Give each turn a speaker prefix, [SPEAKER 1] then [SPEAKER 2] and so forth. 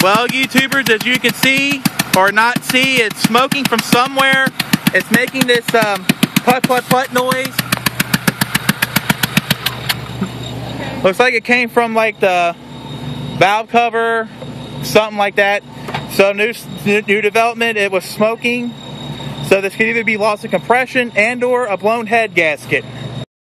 [SPEAKER 1] Well, YouTubers, as you can see or not see, it's smoking from somewhere. It's making this put put put noise. Looks like it came from like the valve cover, something like that. So new development, it was smoking. So this could either be loss of compression and or a blown head gasket.